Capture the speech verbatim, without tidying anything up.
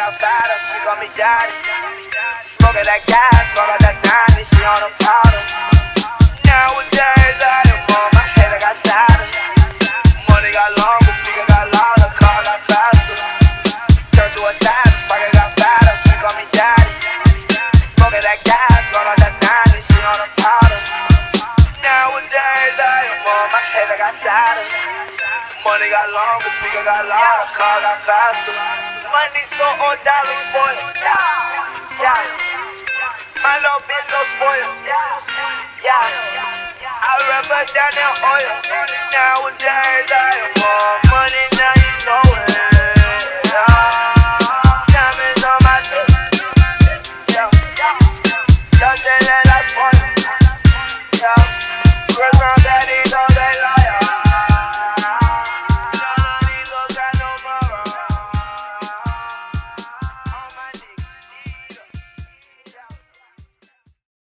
got fatter, she call me daddy. Smoking that gas, smoking that sign, and she on the powder. Nowadays I am on my head, I got sadder. Money got longer, speaker got louder, car got faster. Turn to a savage, pocket got fatter, she call me daddy. Smoking that gas, smoking that sign, and she on the powder. Nowadays I am on my head, I got sadder. Money got longer, speaker got louder, car got faster. Money so old, dollar spoiled. Yeah, yeah. My little bitch so spoiled. Yeah, yeah. I rub her down in oil. Nowadays I am on